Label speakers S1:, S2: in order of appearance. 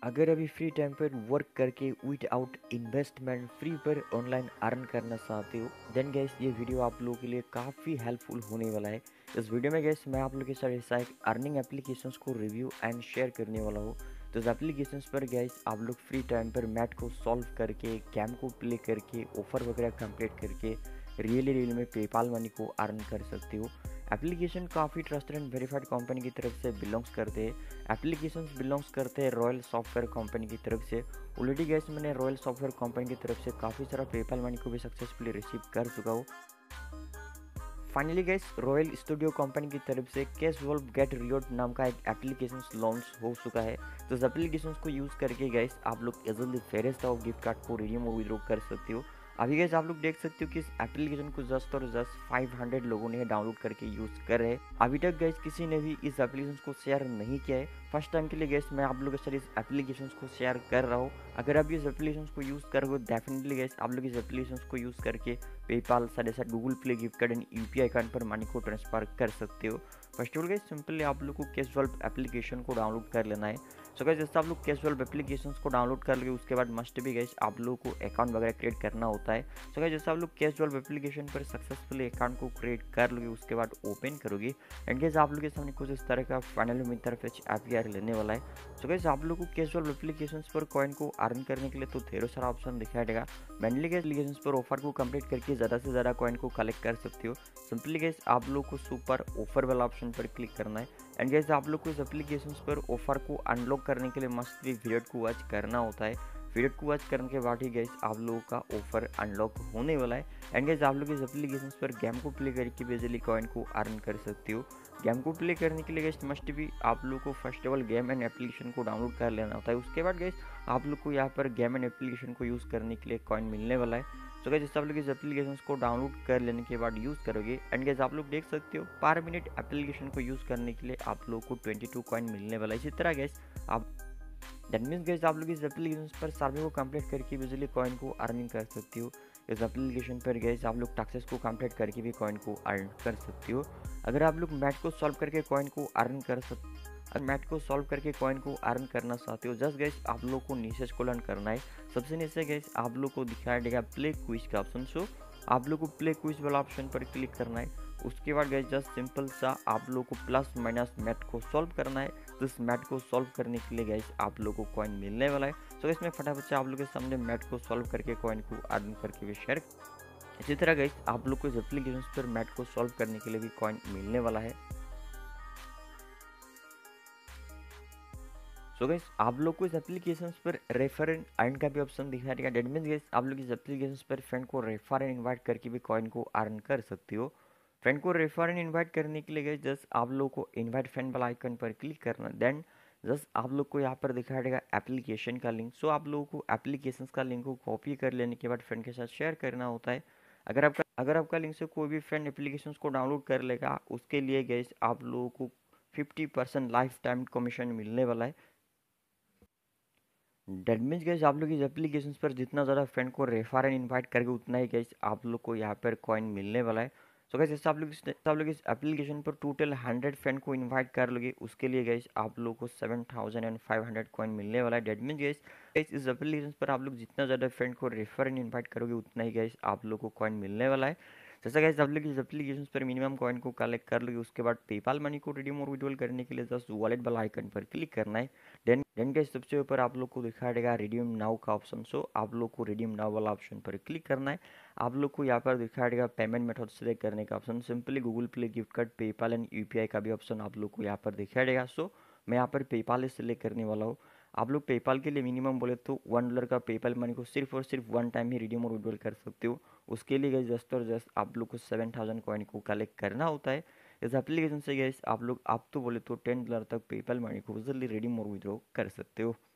S1: अगर अभी free time पर वर्क करके विदाउट इन्वेस्टमेंट फ्री पर ऑनलाइन अर्न करना चाहते हो देन गैस ये वीडियो आप लोगों के लिए काफ़ी हेल्पफुल होने वाला है। इस वीडियो में गैस मैं आप लोगों के साथ ऐसा एक अर्निंग एप्लीकेशंस को रिव्यू एंड शेयर करने वाला हूँ। तो इस एप्लीकेशंस पर गैस आप लोग फ्री टाइम पर मैथ को सॉल्व करके गेम को प्ले करके ऑफर वगैरह कंप्लीट करके रियल में पेपाल मनी को अर्न कर सकते हो। एप्लीकेशन काफ़ी ट्रस्टेड एंड वेरीफाइड कंपनी की तरफ से बिलोंग्स करते हैं। एप्लीकेशंस बिलोंग्स करते हैं रॉयल सॉफ्टवेयर कंपनी की तरफ से। ऑलरेडी गैस मैंने रॉयल सॉफ्टवेयर कंपनी की तरफ से काफ़ी सारा पेपाल मनी को भी सक्सेसफुली रिसीव कर चुका हूँ। Finally guys royal studio company की तरफ से कैश गेट रिवॉर्ड नाम का एक एप्लीकेशन लॉन्च हो चुका है। तो इस एप्लीकेशन को यूज़ करके गैस आप लोग इजीली फेरेस्ट ऑफ गिफ्ट कार्ड को रिडीम और विड्रॉ कर सकते हो। अभी गैस आप लोग देख सकते हो कि इस एप्लीकेशन को जस्ट और जस्ट 500 लोगों ने डाउनलोड करके यूज़ कर रहे हैं। अभी तक गैस किसी ने भी इस एप्लीकेशन को शेयर नहीं किया है। फर्स्ट टाइम के लिए गैस मैं आप लोगों के साथ इस एप्लीकेशन को शेयर कर रहा हूँ। अगर आप इस एप्लीकेशन को यूज़ करोगे डेफिनेटली गैस आप लोग इस एप्लीकेशन को यूज़ करके पेपाल साथ ही साथ Google Play gift card and UPI account पर मनी को ट्रांसफर कर सकते हो। First of all guys simply आप लोग को कैशवल्ब एप्लीकेशन को डाउनलोड कर लेना है। सो गाइस जैसे आप लोग कैशवल्ब एप्लीकेशन को डाउनलोड कर लोगे उसके बाद मस्ट भी गाइस आप लोगों को अकाउंट वगैरह क्रिएट करना होता है। सो गाइस जैसे आप लोग कैशवल्ब एप्लीकेशन पर सक्सेसफुली अकाउंट को क्रिएट कर लोगे उसके बाद ओपन करोगे एंड गाइस आप लोग के सामने कुछ इस तरह का फाइनल इंटरफेस एपीआई लेने वाला है। सो गाइस आप लोग को कैशवल्ब एप्लीकेशन पर कॉइन को अर्न करने के लिए तो ढेरों सारा ऑप्शन दिखाई देगा। मेनली गाइस एप्लीकेशन पर ऑफर को कंप्लीट करके ज़्यादा से ज़्यादा कॉइन को कलेक्ट कर सकते हो। सिंपली गाइस आप लोग को सुपर ऑफर वाला ऑप्शन पर क्लिक करना है एंड गाइस आप लोग को इस एप्लीकेशन पर ऑफर को अनलॉक करने के लिए मस्ट भी वीडियो को वॉच करना होता है। वीडियो को वॉच करने के बाद ही गाइस आप लोगों का ऑफर अनलॉक होने वाला है एंड गाइस आप लोग इस एप्लीकेशन पर गेम को प्ले करके बेसिकली कॉइन को अर्न कर सकते हो। गेम को प्ले करने के लिए गाइस मस्ट भी आप लोग को first of all game and application को डाउनलोड कर लेना होता है। उसके बाद गाइस आप लोग को यहाँ पर गेम एंड एप्लीकेशन को यूज़ करने के लिए कॉइन मिलने वाला है। सो गाइस जैसे आप लोग इस एप्लीकेशन को डाउनलोड कर लेने के बाद यूज़ करोगे एंड गाइस आप लोग देख सकते हो पर मिनट एप्लीकेशन को यूज़ करने के लिए आप लोग को 22 कॉइन मिलने वाला है। इसी तरह गाइस आप दैट मीन्स गाइस आप लोग इस एप्लीकेशन पर सर्वे को कंप्लीट करके बिजली कॉइन को अर्निंग कर सकते हो। इस एप्लीकेशन पर गाइस आप लोग टास्क को कंप्लीट करके भी कॉइन को अर्न कर सकते हो। अगर आप लोग मैथ को सॉल्व करके कॉइन को अर्न कर सकते मैथ को सॉल्व करके कॉइन को अर्न करना चाहते हो जस्ट गाइस आप लोग को नीचे को लर्न करना है। सबसे नीचे गाइस आप लोग को दिखाई देगा प्ले क्विज का ऑप्शन। सो आप लोग को प्ले क्विज वाला ऑप्शन पर क्लिक करना है। उसके बाद गाइस जस्ट सिंपल सा आप लोग को प्लस माइनस मैथ को सॉल्व करना है। तो इस मैथ को सॉल्व करने के लिए गाइस आप लोग को कॉइन मिलने वाला है। सो इसमें फटाफट से आप लोग के सामने मैथ को सॉल्व करके कॉइन को अर्न करके भी शेयर। इसी तरह गाइस आप लोग को इस एप्लीकेशन पर मैथ को सॉल्व करने के लिए भी कॉइन मिलने वाला है। सो गाइस आप लोग को इस एप्लीकेशन पर रेफर एंड अर्न का भी ऑप्शन दिखाई देगा। दैट मीन्स गाइस आप लोग इस एप्लीकेशन पर फ्रेंड को रेफर एंड इनवाइट करके भी कॉइन को अर्न कर सकते हो। फ्रेंड को रेफर एंड इनवाइट करने के लिए गाइस जस्ट आप लोग को इनवाइट फ्रेंड वाला आइकन पर क्लिक करना देन जस्ट आप लोग को यहाँ पर दिखाई देगा एप्लीकेशन का लिंक। सो आप लोगों को एप्लीकेशन का लिंक को कॉपी कर लेने के बाद फ्रेंड के साथ शेयर करना होता है। अगर आपका लिंक से कोई भी फ्रेंड एप्लीकेशन को डाउनलोड कर लेगा उसके लिए गाइस आप लोगों को 50% लाइफ टाइम कमीशन मिलने वाला है। डेट मीन्स गैस आप लोग इस एप्लीकेशन पर जितना ज़्यादा फ्रेंड को रेफर एंड इनवाइट करके उतना ही गैस आप लोग को यहाँ पर कॉइन मिलने वाला है। सो गैस जैसे आप लोग इस एप्लीकेशन पर टोटल 100 फ्रेंड को इनवाइट कर लोगे उसके लिए गैस आप लोग को 7500 कॉइन मिलने वाला है। डेट मीन्स गैस इस एप्लीकेशन पर आप लोग जितना ज़्यादा फ्रेंड को रेफर एंड इन्वाइट करोगे उतना ही गैस आप लोग को कॉइन मिलने वाला है। जैसा गैस आप लोग इस एप्लीकेशन पर मिनिमम कॉइन को कलेक्ट कर लोगे उसके बाद पेपाल मनी को रिडीम और विड्रॉल करने के लिए जस्ट वॉलेट वाला आइकन पर क्लिक करना है। देन गाइस सबसे ऊपर आप लोग को दिखा देगा रिडीम नाउ का ऑप्शन। सो आप लोग को रिडीम नाउ वाला ऑप्शन पर क्लिक करना है। आप लोग को यहाँ पर दिखा देगा पेमेंट मेथड सेलेक्ट करने का option. Simply Google Play gift card PayPal and UPI का भी ऑप्शन आप लोग को यहाँ पर दिखा देगा। सो मैं यहाँ पर पेपाल ही सेलेक्ट करने वाला हूँ। आप लोग पेपाल के लिए मिनिमम बोले तो $1 का पेपाल मनी को सिर्फ और सिर्फ वन टाइम ही रिडीम और विड्रॉल कर सकते हो। उसके लिए गैस जस्ट और जस्ट आप लोग को 7000 कॉइन को कलेक्ट करना होता है। इस एप्लीकेशन से गैस आप लोग आप तो बोले तो $10 तक पेपाल मनी को जल्दी रिडीम और विड्रॉ कर सकते हो।